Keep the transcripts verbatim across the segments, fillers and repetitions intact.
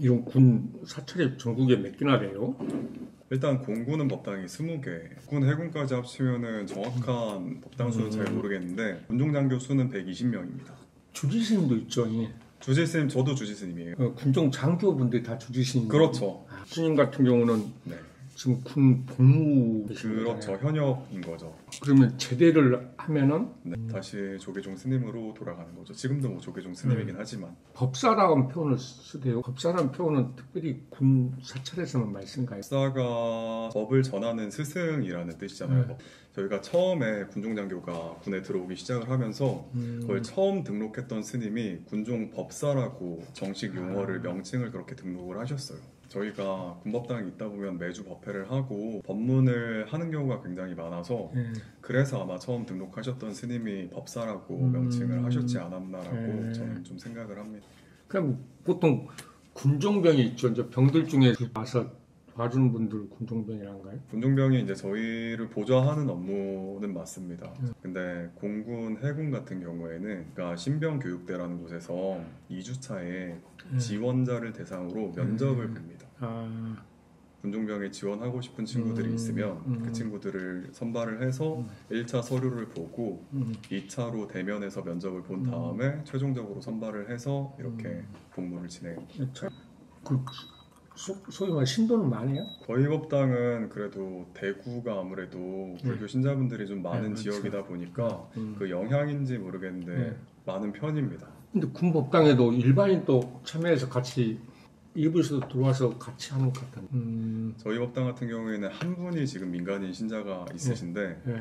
이런 군 사찰이 전국에 몇 개나 돼요? 일단 공군은 법당이 스무 개, 군 해군까지 합치면은 정확한 법당 수는 잘 모르겠는데 군종장교 수는 백이십 명입니다. 주지스님도 있죠. 예. 주지스님, 저도 주지스님이에요. 어, 군종 장교분들이 다 주지스님. 그렇죠. 아, 스님 같은 경우는 네. 지금 군 복무 그렇죠. 현역인 거죠. 그러면 제대를 하면은 네. 다시 조계종 스님으로 돌아가는 거죠. 지금도 뭐 조계종 스님이긴 음. 하지만. 법사라는 표현을 쓰대요. 법사라는 표현은 특별히 군 사찰에서만 많이 쓴가요? 법사가 법을 전하는 스승이라는 뜻이잖아요. 네. 저희가 처음에 군종장교가 군에 들어오기 시작을 하면서 음. 그걸 처음 등록했던 스님이 군종 법사라고 정식 용어를 아. 명칭을 그렇게 등록을 하셨어요. 저희가 군법당에 있다 보면 매주 법회를 하고 법문을 하는 경우가 굉장히 많아서 네. 그래서 아마 처음 등록하셨던 스님이 법사라고 음. 명칭을 하셨지 않았나라고 네. 저는 좀 생각을 합니다. 그럼 보통 군종병이 있죠. 이제 병들 중에 와서 봐주는 분들 군종병이란가요? 군종병이 이제 저희를 보좌하는 업무는 맞습니다. 음. 근데 공군, 해군 같은 경우에는 그러니까 신병교육대라는 곳에서 이 주차에 음. 지원자를 대상으로 면접을 음. 봅니다. 아, 군종병에 지원하고 싶은 친구들이 음. 있으면 음. 그 친구들을 선발을 해서 음. 일 차 서류를 보고 음. 이 차로 대면해서 면접을 본 음. 다음에 최종적으로 선발을 해서 이렇게 음. 복무를 진행. 참, 그 소, 소위 말해 신도는 많아요? 저희 법당은 그래도 대구가 아무래도 불교 신자분들이 좀 많은 네, 그렇죠. 지역이다 보니까 음. 그 영향인지 모르겠는데 네. 많은 편입니다. 근데 군법당에도 일반인 또 참여해서 같이 일부에서도 들어와서 같이 하는 것 같아요. 음, 저희 법당 같은 경우에는 한 분이 지금 민간인 신자가 있으신데 네.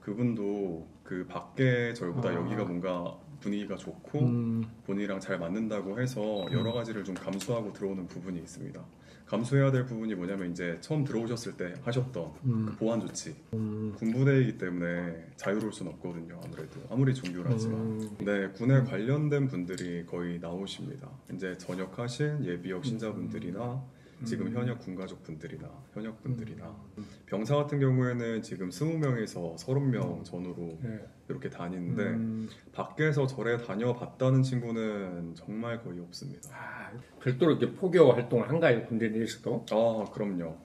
그분도 그 밖에 저희보다 아. 여기가 뭔가 분위기가 좋고 음, 본인이랑 잘 맞는다고 해서 여러 가지를 좀 감수하고 들어오는 부분이 있습니다. 감수해야 될 부분이 뭐냐면 이제 처음 들어오셨을 때 하셨던 음. 그 보안 조치. 음, 군부대이기 때문에 자유로울 순 없거든요. 아무래도 아무리 종교라지만. 음. 네, 군에 관련된 분들이 거의 나오십니다. 이제 전역하신 예비역 신자분들이나 지금 음. 현역 군가족 분들이나 현역 분들이나 음. 병사 같은 경우에는 지금 스무 명에서 서른 명 전후로 네. 이렇게 다니는데 음, 밖에서 절에 다녀봤다는 친구는 정말 거의 없습니다. 아, 별도로 이렇게 포교 활동을 한가요? 군대 내에서도? 아, 그럼요.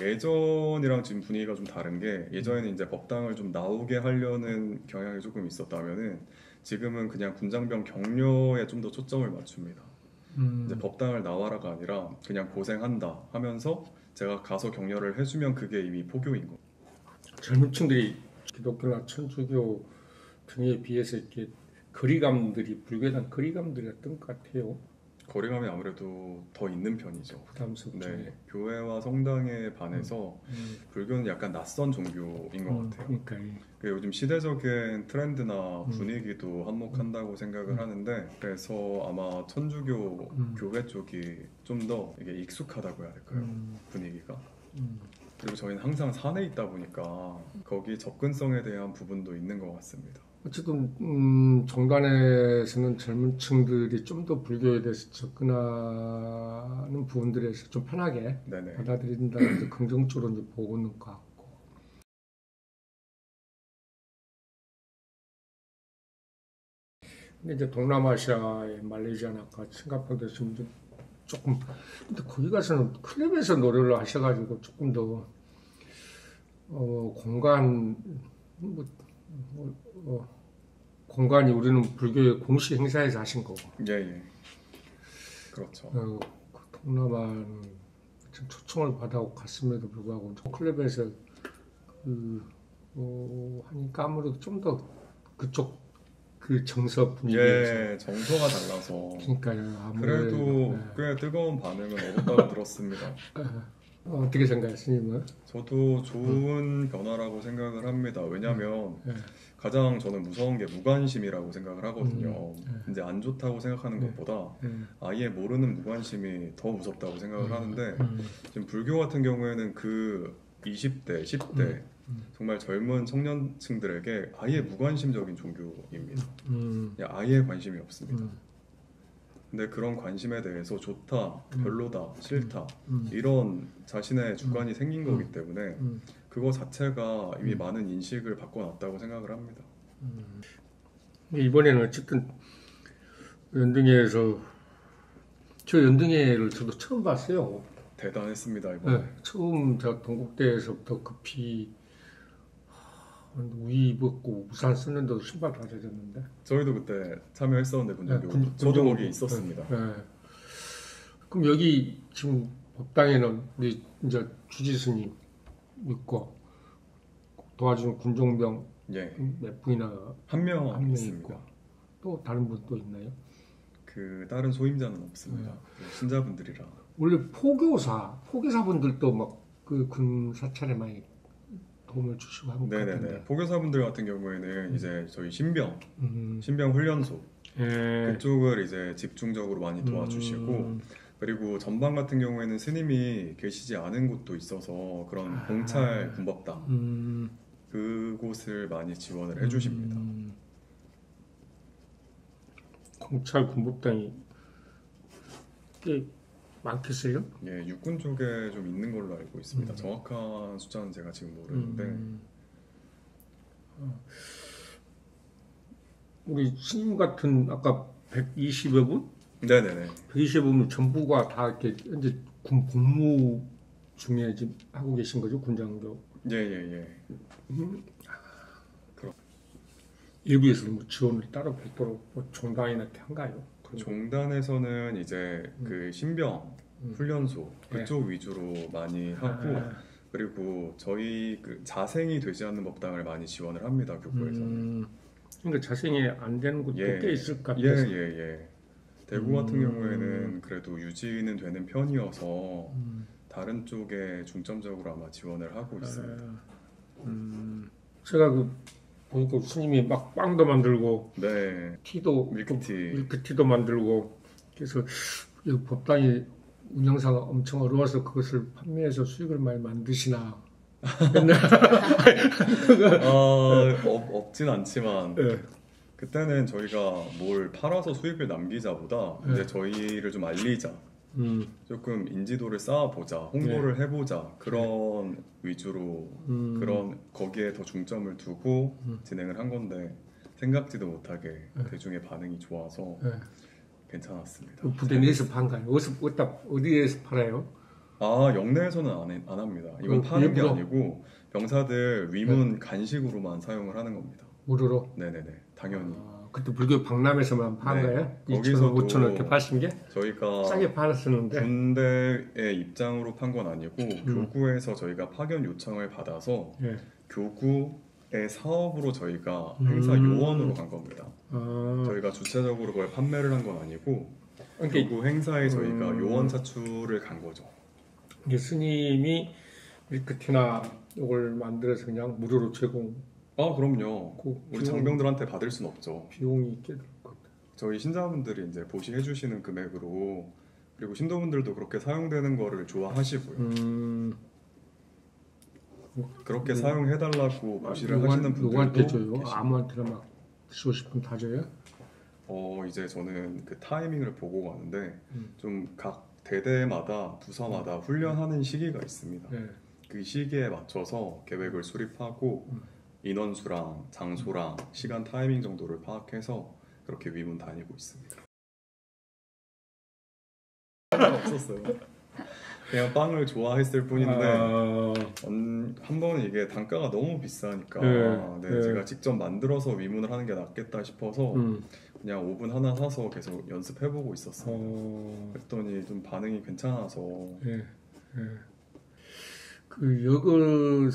예전이랑 지금 분위기가 좀 다른 게 예전에는 이제 법당을 좀 나오게 하려는 경향이 조금 있었다면은 지금은 그냥 군장병 격려에 좀 더 초점을 맞춥니다. 음, 이제 법당을 나와라가 아니라 그냥 고생한다 하면서 제가 가서 격려를 해주면 그게 이미 포교인 거. 젊은 층들이 기독교나 천주교 등에 비해서 이렇게 거리감들이 불교에 대한 거리감들이 어떤 것 같아요? 거리감이 아무래도 더 있는 편이죠. 부담스럽죠. 네, 교회와 성당에 반해서 음, 불교는 약간 낯선 종교인 것 음, 같아요. 그러니까 이- 그 요즘 시대적인 트렌드나 음. 분위기도 한몫한다고 생각을 음. 하는데 그래서 아마 천주교 음. 교회 쪽이 좀 더 이게 익숙하다고 해야 될까요? 음, 분위기가. 음. 그리고 저희는 항상 산에 있다 보니까 거기 접근성에 대한 부분도 있는 것 같습니다. 어쨌든 음, 정관에서는 젊은 층들이 좀 더 불교에 대해서 접근하는 부분들에서 좀 편하게 네네. 받아들인다는 이제 긍정적으로 이제 보고 있는 것 같고. 근데 이제 동남아시아의 말레이시아나 아까 싱가포르 지금 좀 조금 근데 거기 가서는 클럽에서 노래를 하셔가지고 조금 더 어, 공간 뭐, 뭐 어, 공간이 우리는 불교의 공식 행사에서 하신 거고. 예, 예. 그렇죠. 어, 그 동남아는 좀 초청을 받아 갔음에도 불구하고 클럽에서 그, 어, 하니까 아무래도 좀 더 그쪽 그 정서 분위기에서 예, 정서가 달라서 그러니까요. 아무래도 그래도 네. 꽤 뜨거운 반응을 얻었다고 들었습니다. 어, 어떻게 생각해요, 스님은? 저도 좋은 변화라고 생각을 합니다. 왜냐하면 네. 가장 저는 무서운 게 무관심이라고 생각을 하거든요. 음, 이제 안 좋다고 생각하는 네. 것보다 네. 아예 모르는 무관심이 더 무섭다고 생각을 하는데 음, 지금 불교 같은 경우에는 그 이십 대, 십 대 음, 음. 정말 젊은 청년층들에게 아예 무관심적인 종교입니다. 음, 그냥 아예 관심이 없습니다. 음, 근데 그런 관심에 대해서 좋다, 별로다, 싫다 음, 이런 자신의 주관이 생긴 거기 때문에 음, 그거 자체가 이미 음. 많은 인식을 바꿔놨다고 생각을 합니다. 음. 이번에는 어쨌든 연등에서 저 연등회를 저도 처음 봤어요. 대단했습니다 이번에. 네, 처음 저 동국대에서부터 급히 우위 입었고 우산 쓰는데도 신발 다 젖었는데. 저희도 그때 참여했었는데 군정교. 네, 군- 저도 군정교. 거기 있었습니다. 네. 그럼 여기 지금 법당에는 우리 이제 주지스님 있고 도와주는 군종병 예, 몇 분이나 한 명 한 명 있습니다. 있고 또 다른 분 또 있나요? 그 다른 소임자는 없습니다. 네. 그 신자분들이라. 원래 포교사 포교사분들도 막 그 군 사찰에 많이 도움을 주시고 하는 것 네네네. 같은데. 포교사분들 같은 경우에는 이제 저희 신병, 음. 신병 훈련소 예. 그쪽을 이제 집중적으로 많이 도와주시고 음. 그리고 전방 같은 경우에는 스님이 계시지 않은 곳도 있어서 그런 아. 공찰 군법당 음. 그곳을 많이 지원을 해주십니다. 음. 공찰 군법당이 꽤 많겠어요? 예, 육군 쪽에 좀 있는 걸로 알고 있습니다. 음. 정확한 숫자는 제가 지금 모르는데 음. 어. 우리 스님 같은 아까 백이십여 분? 네네네. 백이십여 분 전부가 다 이렇게 현재 군 복무 중에 지금 하고 계신 거죠? 군장교. 예예예. 음. 일부에서 뭐 지원을 따로 별도로 뭐 종단이나 이렇게 한가요? 그런 거? 종단에서는 이제 음. 그 신병 음. 훈련소 네. 그쪽 위주로 많이 하고 아. 그리고 저희 그 자생이 되지 않는 법당을 많이 지원을 합니다 교구에서는. 음. 그러니까 자생이 안 되는 곳도 예. 꽤 있을 것 같아서. 예예예. 예. 대구 같은 음. 경우에는 그래도 유지는 되는 편이어서 음. 다른 쪽에 중점적으로 아마 지원을 하고 있습니다. 아. 음. 제가 그 보니까 스님이 막 빵도 만들고 네. 티도 밀크티. 밀크티도 만들고 그래서 이 법당이 운영사가 엄청 어려워서 그것을 판매해서 수익을 많이 만드시나 맨날 어, 없, 없진 않지만 네. 그때는 저희가 뭘 팔아서 수익을 남기자보다 네. 이제 저희를 좀 알리자, 음. 조금 인지도를 쌓아보자, 홍보를 해보자 그런 위주로 음. 그런 거기에 더 중점을 두고 음. 진행을 한 건데 생각지도 못하게 네. 대중의 반응이 좋아서 네. 괜찮았습니다. 그 부대 내에서 판가요? 어디서 어디다 어디에서 팔아요? 아 영내에서는 안, 해- 안 합니다. 이건 그 파는 게 일부러? 아니고 병사들 위문 간식으로만 사용을 하는 겁니다. 무료로? 네네네 당연히. 아, 그때 불교 박람회에서만 판 네. 거예요? 이천 원, 거기서도 오천 원 이렇게 파신 게? 저희가 싸게 팔았었는데. 군대의 입장으로 판 건 아니고 음. 교구에서 저희가 파견 요청을 받아서 예. 교구의 사업으로 저희가 행사 음. 요원으로 간 겁니다. 아, 저희가 주체적으로 그걸 판매를 한 건 아니고 그러니까 교구 행사에 저희가 음. 요원 차출을 간 거죠. 이게 스님이 밀크티나 이걸 만들어서 그냥 무료로 제공. 아 그럼요. 그 우리 비용- 장병들한테 받을 순 없죠. 비용이 있게 될 것 같아요. 저희 신자분들이 이제 보시해 주시는 금액으로 그리고 신도분들도 그렇게 사용되는 거를 좋아하시고요. 음, 그렇게 음. 사용해 달라고 보시를 누구한- 하시는 분들도 누구한테 줘요? 계십니다. 아무한테나 막 주고 싶으면 다 줘요? 어 이제 저는 그 타이밍을 보고 가는데 음. 좀 각 대대마다 부서마다 훈련하는 시기가 있습니다. 네. 그 시기에 맞춰서 계획을 수립하고 음. 인원수랑 장소랑 시간 타이밍 정도를 파악해서 그렇게 위문 다니고 있습니다. 없었어요. 그냥 빵을 좋아했을 뿐인데 아, 음, 한 번은 이게 단가가 너무 비싸니까 네, 네, 네. 제가 직접 만들어서 위문을 하는 게 낫겠다 싶어서 음. 그냥 오븐 하나 사서 계속 연습해보고 있었어요. 어, 그랬더니 좀 반응이 괜찮아서 예, 예. 그 여거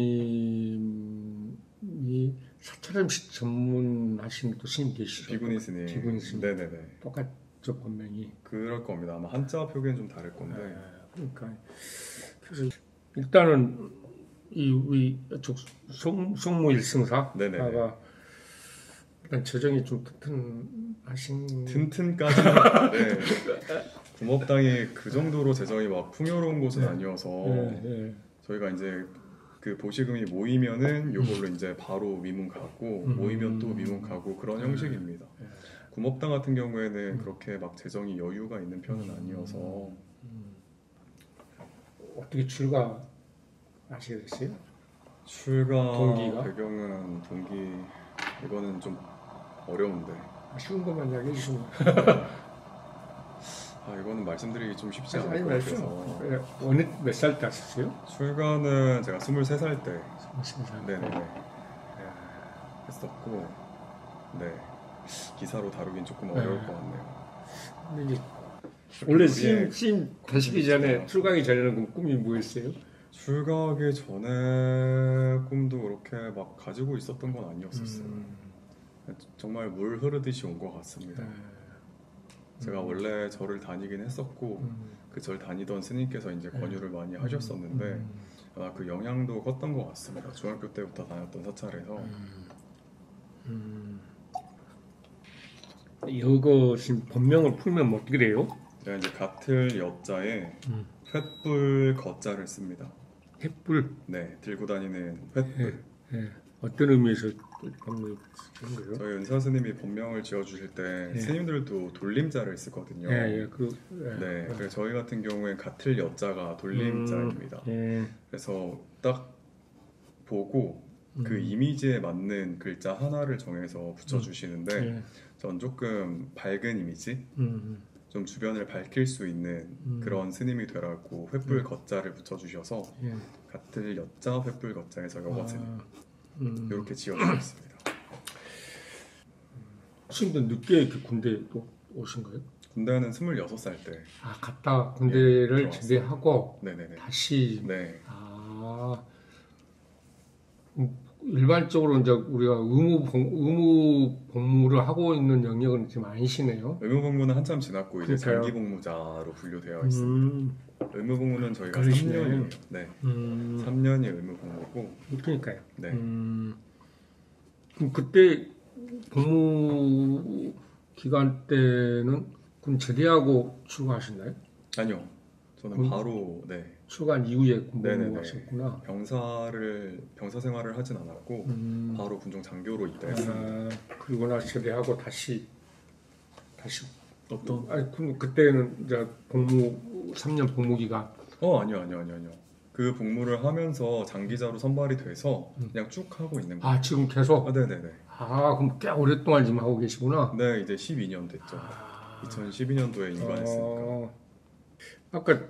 스님이 사찰음식 전문하신 또 스님 계시죠? 비구니 스님. 비구니 스님. 네네네. 똑같죠 본명이. 그럴 겁니다. 아마 한자 표기는 좀 다를 건데. 예, 그러니까 그래서 일단은 이 우리 쪽 송, 송무 일승사가 네네네. 일단 재정이 좀 튼튼하신. 튼튼까지는 네. 구법당이 그 정도로 재정이 막 풍요로운 곳은 네. 아니어서 예, 예. 저희가 이제 그 보시금이 모이면은 요걸로 이제 바로 위문 가고 음. 모이면 또 위문 가고 그런 형식입니다. 예. 구법당 같은 경우에는 음. 그렇게 막 재정이 여유가 있는 편은 아니어서 음. 어떻게 출가 하시게 됐어요? 출가 동기가? 배경은 동기 이거는 좀 어려운데 쉬운 것만 이야기해 주시면. 아 이거는 말씀드리기 좀 쉽지 아니, 않을 것 말씀. 같아서 어느 몇 살 때 하셨어요? 출가는 제가 스물세 살 때 스무 살 때. 네네네 했었고 네 기사로 다루긴 조금 네. 어려울 것 같네요. 근데 이제 원래 우리의 심, 심 되시기 전에 출가하기 전에는 꿈이 뭐였어요? 출가하기 전에 꿈도 그렇게 막 가지고 있었던 건 아니었었어요. 음, 정말 물 흐르듯이 온 것 같습니다. 네. 제가 음. 원래 절을 다니긴 했었고 음, 그 절 다니던 스님께서 이제 네. 권유를 많이 하셨었는데 음, 아, 그 영향도 컸던 것 같습니다. 중학교 때부터 다녔던 사찰에서 음, 음. 이거 지금 본명을 풀면 뭐 어떻게 돼요? 제가 이제 같을 여자에 음. 횃불 거자를 씁니다. 횃불. 네, 들고 다니는 횃불. 예. 어떤 의미에서 본명을 쓰는 거예요? 저희 은사 스님이 본명을 지어주실 때 예. 스님들도 돌림자를 쓰거든요. 예, 예, 그, 예. 네, 그래서 저희 같은 경우에 같을 여자가 돌림자입니다. 음, 예. 그래서 딱 보고 그 음. 이미지에 맞는 글자 하나를 정해서 붙여주시는데 예. 전 조금 밝은 이미지, 음, 좀 주변을 밝힐 수 있는 음. 그런 스님이 되라고 횃불 거자를 붙여주셔서 예. 같을 여자 횃불 거자에서 여거 스님 아, 음. 이렇게 지어주고 있습니다. 지금도 늦게 이렇게 군대 또 오신 거예요? 군대는 스물여섯 살 때. 아, 갔다 군대를 들어왔어요. 제대하고 네네네. 다시 네. 아, 음, 일반적으로 이제 우리가 의무 복, 의무 복무를 하고 있는 영역은 지금 아니시네요. 의무복무는 한참 지났고 이제 그러니까요. 장기복무자로 분류되어 있습니다. 음, 의무복무는 저희가 그러시네. 삼 년이에요. 네. 음, 삼 년이 의무복무고. 그러니까요. 네. 음, 그럼 그때 복무 기간 때는 군 제대하고 출가하셨나요? 아니요. 저는 음. 바로 네. 출가한 이후에 네네네. 복무하셨구나. 병사를 병사 생활을 하진 않았고 음, 바로 군종 장교로 입대했습니다. 아, 그리고 나 제대하고 다시 다시 어떤? 아니 그럼 그때는 이제 복무 삼 년 복무 기간 어 아니요 아니요 아니요 아니요. 그 복무를 하면서 장기자로 선발이 돼서 음. 그냥 쭉 하고 있는 거예요. 아 지금 계속 아 네네네. 아 그럼 꽤 오랫동안 지금 하고 계시구나. 네 이제 십이 년 됐죠. 아, 이천십이 년도에 임관했으니까. 어, 아까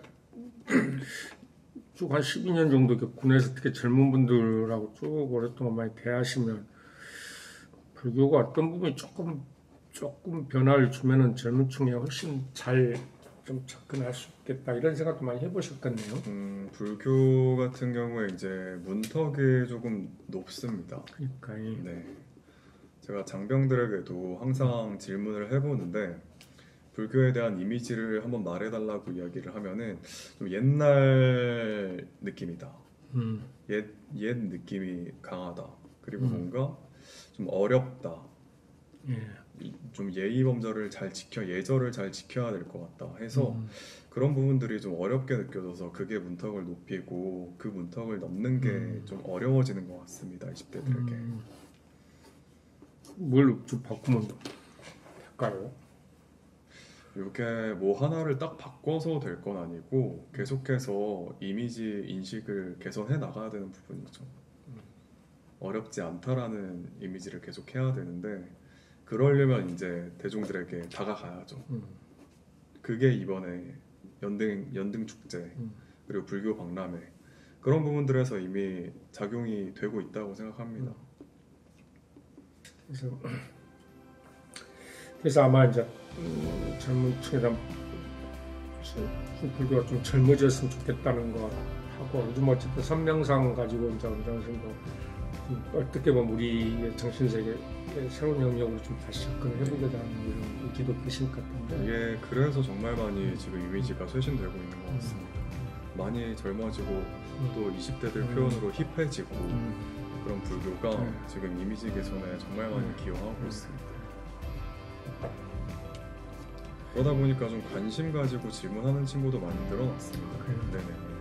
쭉 한 십이 년 정도 이렇게 군에서 특히 젊은 분들하고 쭉 오랫동안 많이 대하시면 불교가 어떤 부분이 조금 조금 변화를 주면은 젊은 층에 훨씬 잘 좀 접근할 수 있겠다 이런 생각도 많이 해보셨겠네요. 음, 불교 같은 경우에 이제 문턱이 조금 높습니다. 그러니까 이- 네. 제가 장병들에게도 항상 질문을 해보는데 불교에 대한 이미지를 한번 말해달라고 이야기를 하면은 좀 옛날 느낌이다. 음, 옛, 옛 느낌이 강하다. 그리고 음. 뭔가 좀 어렵다. 예. 이- 좀 예의 범절을 잘 지켜 예절을 잘 지켜야 될 것 같다 해서 음, 그런 부분들이 좀 어렵게 느껴져서 그게 문턱을 높이고 그 문턱을 넘는 게 음. 좀 어려워지는 것 같습니다. 이십 대들에게. 음, 뭘 좀 바꾸면 될까요? 이렇게 뭐 하나를 딱 바꿔서 될 건 아니고 계속해서 이미지 인식을 개선해 나가야 되는 부분이죠. 어렵지 않다라는 이미지를 계속 해야 되는데 그러려면 이제 대중들에게 다가가야죠. 음, 그게 이번에 연등 연등 축제 음. 그리고 불교 박람회 그런 부분들에서 이미 작용이 되고 있다고 생각합니다. 그래서 그래서 아마 이제 음, 젊은 층이란 불교가 좀 젊어졌으면 좋겠다는 거 하고 요즘 어쨌든 선명상 가지고 이제 원장선도 어떻게 보면 우리의 정신세계 새로운 영역으로 좀 다시 접근을 해보겠다는 이런 의지도 계실 것 같은데 이게 그래서 정말 많이 지금 이미지가 쇄신되고 있는 것 같습니다. 많이 젊어지고 음, 또 이십 대들 음. 표현으로 힙해지고 음, 그런 불교가 네. 지금 이미지 개선에 정말 많이 음. 기여하고 음. 있습니다. 그러다 보니까 좀 관심 가지고 질문하는 친구도 많이 늘어났습니다. 그래요? 네네.